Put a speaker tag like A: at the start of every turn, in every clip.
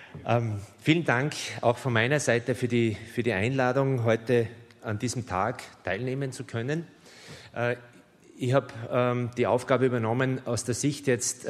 A: Vielen Dank auch von meiner Seite für die Einladung, heute an diesem Tag teilnehmen zu können. Ich habe die Aufgabe übernommen, aus der Sicht jetzt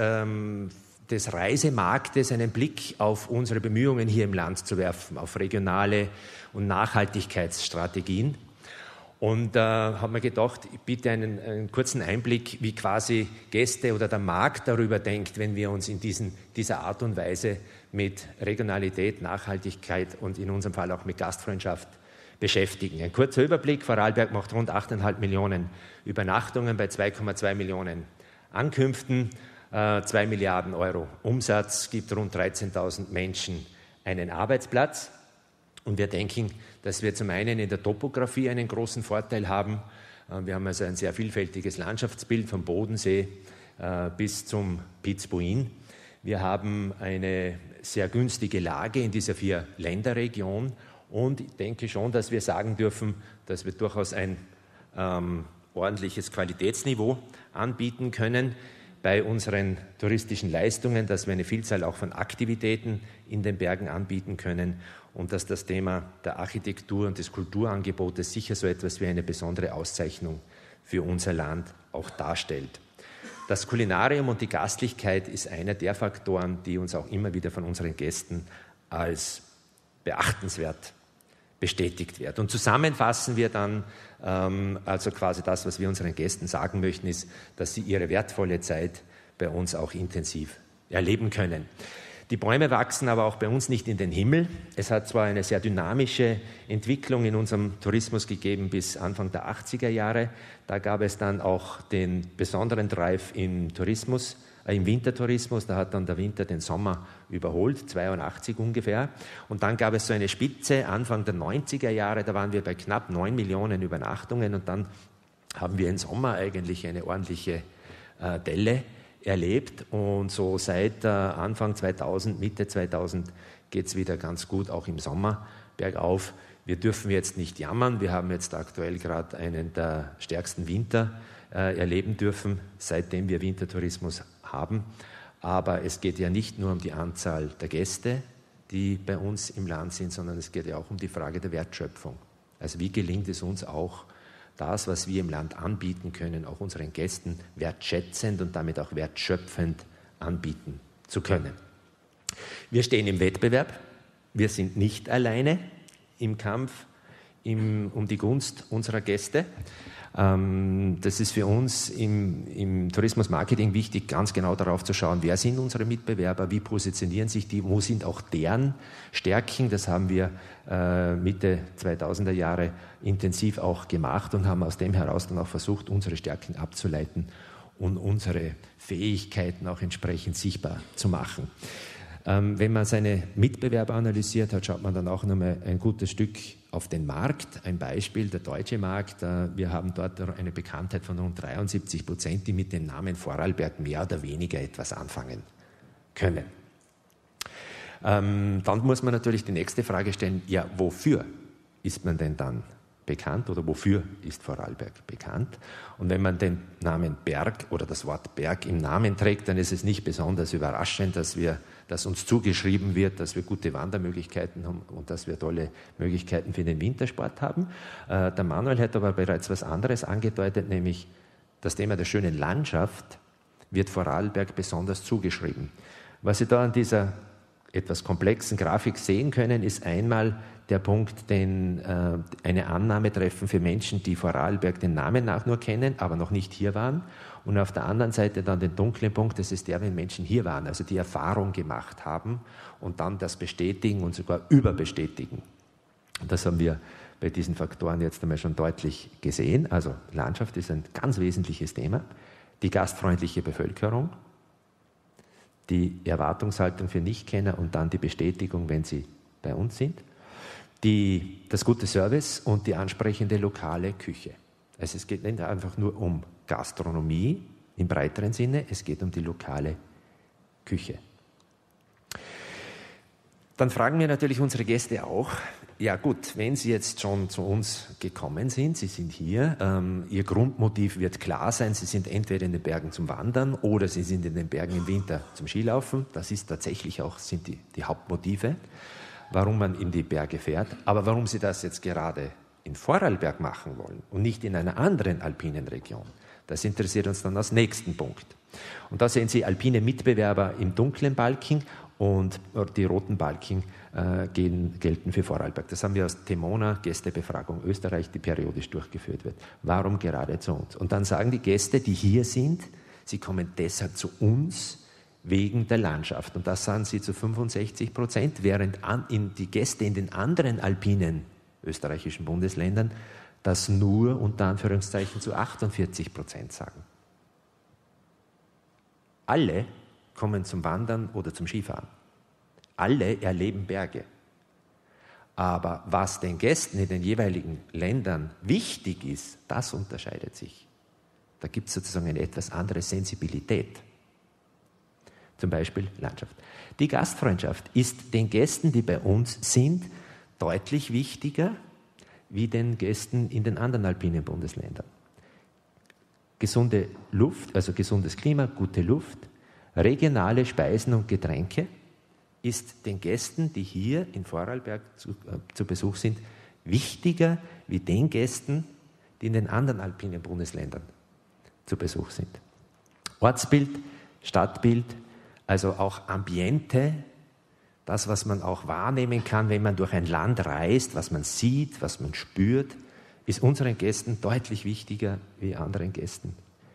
A: des Reisemarktes einen Blick auf unsere Bemühungen hier im Land zu werfen, auf regionale und Nachhaltigkeitsstrategien. Und habe mir gedacht, ich biete einen kurzen Einblick, wie quasi Gäste oder der Markt darüber denkt, wenn wir uns in dieser Art und Weise mit Regionalität, Nachhaltigkeit und in unserem Fall auch mit Gastfreundschaft beschäftigen. Ein kurzer Überblick: Vorarlberg macht rund 8,5 Millionen Übernachtungen bei 2,2 Millionen Ankünften, 2 Milliarden Euro Umsatz, gibt rund 13.000 Menschen einen Arbeitsplatz. Und wir denken, dass wir zum einen in der Topografie einen großen Vorteil haben. Wir haben also ein sehr vielfältiges Landschaftsbild vom Bodensee bis zum Piz-Buin. Wir haben eine sehr günstige Lage in dieser 4-Länder-Region und ich denke schon, dass wir sagen dürfen, dass wir durchaus ein ordentliches Qualitätsniveau anbieten können bei unseren touristischen Leistungen, dass wir eine Vielzahl auch von Aktivitäten in den Bergen anbieten können und dass das Thema der Architektur und des Kulturangebotes sicher so etwas wie eine besondere Auszeichnung für unser Land auch darstellt. Das Kulinarium und die Gastlichkeit ist einer der Faktoren, die uns auch immer wieder von unseren Gästen als beachtenswert bestätigt wird. Und zusammenfassen wir dann also quasi das, was wir unseren Gästen sagen möchten, ist, dass sie ihre wertvolle Zeit bei uns auch intensiv erleben können. Die Bäume wachsen aber auch bei uns nicht in den Himmel. Es hat zwar eine sehr dynamische Entwicklung in unserem Tourismus gegeben bis Anfang der 80er Jahre. Da gab es dann auch den besonderen Drive im Tourismus, im Wintertourismus. Da hat dann der Winter den Sommer überholt, 82 ungefähr. Und dann gab es so eine Spitze Anfang der 90er Jahre. Da waren wir bei knapp 9 Millionen Übernachtungen. Und dann haben wir im Sommer eigentlich eine ordentliche Delle erlebt und so seit Anfang 2000, Mitte 2000 geht es wieder ganz gut, auch im Sommer bergauf. Wir dürfen jetzt nicht jammern, wir haben jetzt aktuell gerade einen der stärksten Winter erleben dürfen, seitdem wir Wintertourismus haben. Aber es geht ja nicht nur um die Anzahl der Gäste, die bei uns im Land sind, sondern es geht ja auch um die Frage der Wertschöpfung. Also wie gelingt es uns auch, das, was wir im Land anbieten können, auch unseren Gästen wertschätzend und damit auch wertschöpfend anbieten zu können. Wir stehen im Wettbewerb. Wir sind nicht alleine im Kampf um die Gunst unserer Gäste. Das ist für uns im Tourismusmarketing wichtig, ganz genau darauf zu schauen, wer sind unsere Mitbewerber, wie positionieren sich die, wo sind auch deren Stärken. Das haben wir Mitte 2000er Jahre intensiv auch gemacht und haben aus dem heraus dann auch versucht, unsere Stärken abzuleiten und unsere Fähigkeiten auch entsprechend sichtbar zu machen. Wenn man seine Mitbewerber analysiert hat, schaut man dann auch nochmal ein gutes Stück auf den Markt. Ein Beispiel, der deutsche Markt. Wir haben dort eine Bekanntheit von rund 73%, die mit dem Namen Vorarlberg mehr oder weniger etwas anfangen können. Dann muss man natürlich die nächste Frage stellen, ja, wofür ist man denn dann bekannt oder wofür ist Vorarlberg bekannt? Und wenn man den Namen Berg oder das Wort Berg im Namen trägt, dann ist es nicht besonders überraschend, dass uns zugeschrieben wird, dass wir gute Wandermöglichkeiten haben und dass wir tolle Möglichkeiten für den Wintersport haben. Der Manuel hat aber bereits was anderes angedeutet, nämlich das Thema der schönen Landschaft wird Vorarlberg besonders zugeschrieben. Was Sie da an dieser etwas komplexen Grafik sehen können, ist einmal der Punkt, eine Annahme treffen für Menschen, die Vorarlberg den Namen nach nur kennen, aber noch nicht hier waren. Und auf der anderen Seite dann den dunklen Punkt, das ist der, wenn Menschen hier waren, also die Erfahrung gemacht haben und dann das bestätigen und sogar überbestätigen. Das haben wir bei diesen Faktoren jetzt einmal schon deutlich gesehen. Also Landschaft ist ein ganz wesentliches Thema. Die gastfreundliche Bevölkerung, die Erwartungshaltung für Nichtkenner und dann die Bestätigung, wenn sie bei uns sind. Das gute Service und die ansprechende lokale Küche. Also es geht nicht einfach nur um Gastronomie im breiteren Sinne, es geht um die lokale Küche. Dann fragen wir natürlich unsere Gäste auch, ja gut, wenn Sie jetzt schon zu uns gekommen sind, Sie sind hier, Ihr Grundmotiv wird klar sein, Sie sind entweder in den Bergen zum Wandern oder Sie sind in den Bergen im Winter zum Skilaufen. Das ist tatsächlich auch, sind die Hauptmotive, warum man in die Berge fährt. Aber warum Sie das jetzt gerade in Vorarlberg machen wollen und nicht in einer anderen alpinen Region, das interessiert uns dann als nächsten Punkt. Und da sehen Sie alpine Mitbewerber im dunklen Balken und die roten Balken gelten für Vorarlberg. Das haben wir aus Temona, Gästebefragung Österreich, die periodisch durchgeführt wird. Warum gerade zu uns? Und dann sagen die Gäste, die hier sind, sie kommen deshalb zu uns wegen der Landschaft. Und das sagen sie zu 65%, während die Gäste in den anderen alpinen österreichischen Bundesländern das nur unter Anführungszeichen zu 48% sagen. Alle kommen zum Wandern oder zum Skifahren. Alle erleben Berge. Aber was den Gästen in den jeweiligen Ländern wichtig ist, das unterscheidet sich. Da gibt es sozusagen eine etwas andere Sensibilität. Zum Beispiel Landschaft. Die Gastfreundschaft ist den Gästen, die bei uns sind, deutlich wichtiger wie den Gästen in den anderen alpinen Bundesländern. Gesunde Luft, also gesundes Klima, gute Luft, regionale Speisen und Getränke ist den Gästen, die hier in Vorarlberg zu Besuch sind, wichtiger wie den Gästen, die in den anderen alpinen Bundesländern zu Besuch sind. Ortsbild, Stadtbild, also auch Ambiente, das, was man auch wahrnehmen kann, wenn man durch ein Land reist, was man sieht, was man spürt, ist unseren Gästen deutlich wichtiger wie den Gästen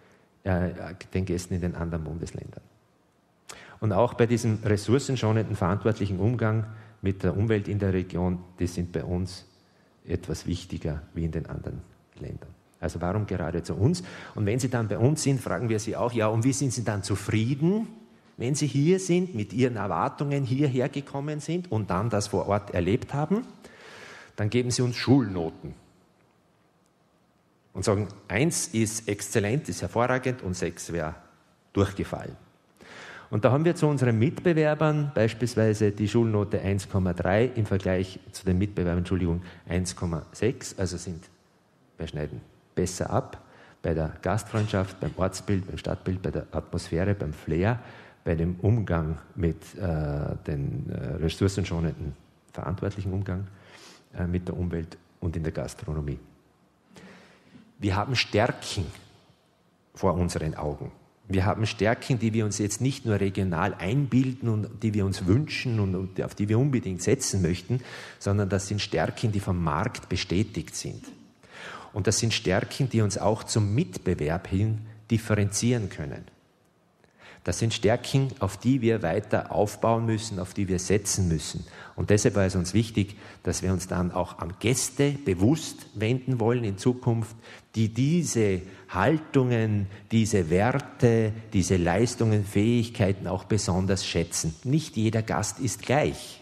A: in den anderen Bundesländern. Und auch bei diesem ressourcenschonenden, verantwortlichen Umgang mit der Umwelt in der Region, die sind bei uns etwas wichtiger wie in den anderen Ländern. Also warum gerade zu uns? Und wenn Sie dann bei uns sind, fragen wir Sie auch, ja, und wie sind Sie dann zufrieden, wenn Sie hier sind, mit Ihren Erwartungen hierher gekommen sind und dann das vor Ort erlebt haben? Dann geben Sie uns Schulnoten und sagen, 1 ist exzellent, ist hervorragend und 6 wäre durchgefallen. Und da haben wir zu unseren Mitbewerbern beispielsweise die Schulnote 1,3 im Vergleich zu den Mitbewerbern, 1,6, also wir schneiden besser ab bei der Gastfreundschaft, beim Ortsbild, beim Stadtbild, bei der Atmosphäre, beim Flair, bei dem Umgang mit den ressourcenschonenden, verantwortlichen Umgang mit der Umwelt und in der Gastronomie. Wir haben Stärken vor unseren Augen. Wir haben Stärken, die wir uns jetzt nicht nur regional einbilden und die wir uns wünschen und auf die wir unbedingt setzen möchten, sondern das sind Stärken, die vom Markt bestätigt sind. Und das sind Stärken, die uns auch zum Mitbewerb hin differenzieren können. Das sind Stärken, auf die wir weiter aufbauen müssen, auf die wir setzen müssen. Und deshalb war es uns wichtig, dass wir uns dann auch an Gäste bewusst wenden wollen in Zukunft, die diese Haltungen, diese Werte, diese Leistungen, Fähigkeiten auch besonders schätzen. Nicht jeder Gast ist gleich.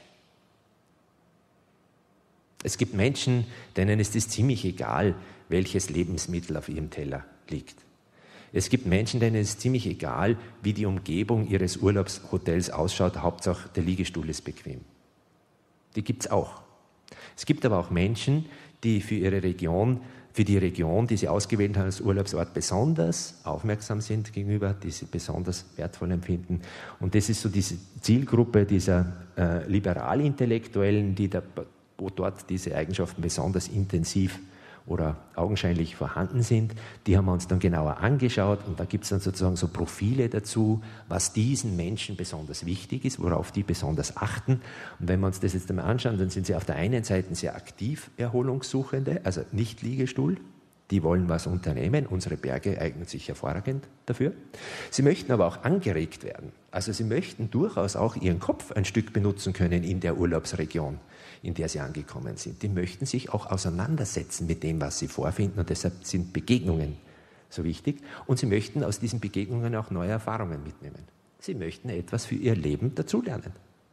A: Es gibt Menschen, denen ist es ziemlich egal, welches Lebensmittel auf ihrem Teller liegt. Es gibt Menschen, denen ist es ziemlich egal, wie die Umgebung ihres Urlaubshotels ausschaut. Hauptsache, der Liegestuhl ist bequem. Die gibt es auch. Es gibt aber auch Menschen, die für die Region, die sie ausgewählt haben als Urlaubsort, besonders aufmerksam sind gegenüber, die sie besonders wertvoll empfinden. Und das ist so diese Zielgruppe dieser Liberalintellektuellen, wo dort diese Eigenschaften besonders intensiv oder augenscheinlich vorhanden sind. Die haben wir uns dann genauer angeschaut und da gibt es dann sozusagen so Profile dazu, was diesen Menschen besonders wichtig ist, worauf die besonders achten. Und wenn wir uns das jetzt einmal anschauen, dann sind sie auf der einen Seite sehr aktiv Erholungssuchende, also nicht Liegestuhl. Die wollen was unternehmen. Unsere Berge eignen sich hervorragend dafür. Sie möchten aber auch angeregt werden. Also sie möchten durchaus auch ihren Kopf ein Stück benutzen können in der Urlaubsregion, in der sie angekommen sind. Die möchten sich auch auseinandersetzen mit dem, was sie vorfinden. Und deshalb sind Begegnungen so wichtig. Und sie möchten aus diesen Begegnungen auch neue Erfahrungen mitnehmen. Sie möchten etwas für ihr Leben dazulernen.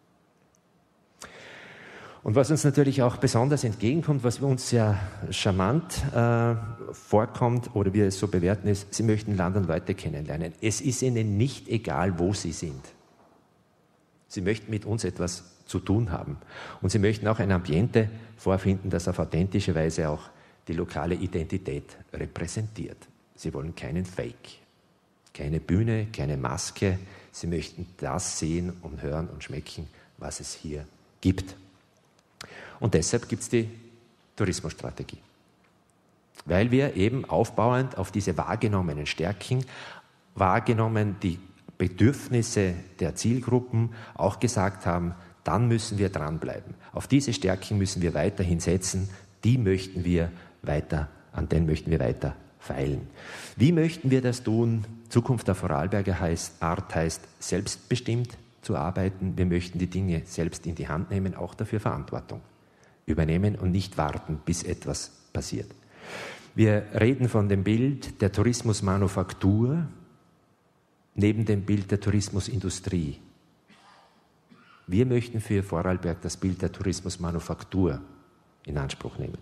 A: Und was uns natürlich auch besonders entgegenkommt, was uns sehr charmant vorkommt oder wir es so bewerten, ist, sie möchten Land und Leute kennenlernen. Es ist ihnen nicht egal, wo sie sind. Sie möchten mit uns etwas zu tun haben. Und sie möchten auch ein Ambiente vorfinden, das auf authentische Weise auch die lokale Identität repräsentiert. Sie wollen keinen Fake, keine Bühne, keine Maske. Sie möchten das sehen und hören und schmecken, was es hier gibt. Und deshalb gibt es die Tourismusstrategie. Weil wir eben aufbauend auf diese wahrgenommenen Stärken, wahrgenommen die Bedürfnisse der Zielgruppen, auch gesagt haben, dann müssen wir dranbleiben. Auf diese Stärken müssen wir weiterhin setzen, an denen möchten wir weiter feilen. Wie möchten wir das tun? Zukunft der Vorarlberger Art heißt, selbstbestimmt zu arbeiten. Wir möchten die Dinge selbst in die Hand nehmen, auch dafür Verantwortung übernehmen und nicht warten, bis etwas passiert. Wir reden von dem Bild der Tourismusmanufaktur neben dem Bild der Tourismusindustrie. Wir möchten für Vorarlberg das Bild der Tourismusmanufaktur in Anspruch nehmen.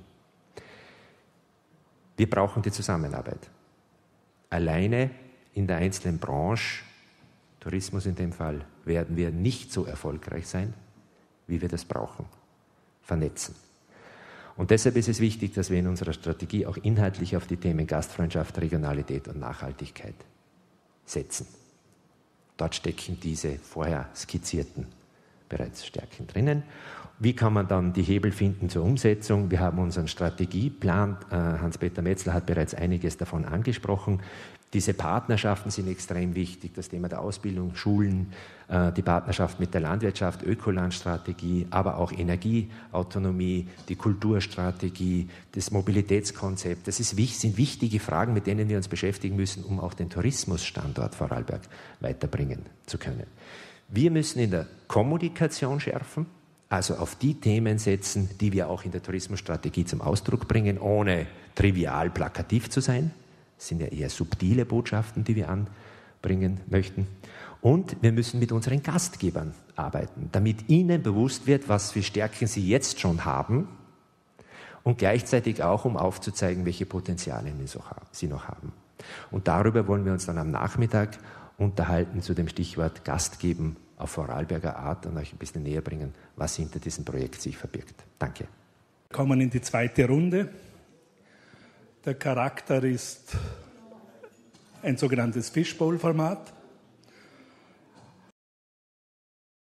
A: Wir brauchen die Zusammenarbeit. Alleine in der einzelnen Branche, Tourismus in dem Fall, werden wir nicht so erfolgreich sein, wie wir das brauchen. Vernetzen. Und deshalb ist es wichtig, dass wir in unserer Strategie auch inhaltlich auf die Themen Gastfreundschaft, Regionalität und Nachhaltigkeit setzen. Dort stecken diese vorher skizzierten bereits Stärken drinnen. Wie kann man dann die Hebel finden zur Umsetzung? Wir haben unseren Strategieplan. Hans-Peter Metzler hat bereits einiges davon angesprochen. Diese Partnerschaften sind extrem wichtig. Das Thema der Ausbildung, Schulen, die Partnerschaft mit der Landwirtschaft, Ökolandstrategie, aber auch Energieautonomie, die Kulturstrategie, das Mobilitätskonzept. Das sind wichtige Fragen, mit denen wir uns beschäftigen müssen, um auch den Tourismusstandort Vorarlberg weiterbringen zu können. Wir müssen in der Kommunikation schärfen, also auf die Themen setzen, die wir auch in der Tourismusstrategie zum Ausdruck bringen, ohne trivial plakativ zu sein. Das sind ja eher subtile Botschaften, die wir anbringen möchten. Und wir müssen mit unseren Gastgebern arbeiten, damit ihnen bewusst wird, was für Stärken sie jetzt schon haben und gleichzeitig auch, um aufzuzeigen, welche Potenziale sie noch haben. Und darüber wollen wir uns dann am Nachmittag unterhalten zu dem Stichwort Gastgeben auf Vorarlberger Art und euch ein bisschen näher bringen, was hinter diesem Projekt sich verbirgt. Danke.
B: Wir kommen in die zweite Runde. Der Charakter ist ein sogenanntes Fishbowl-Format.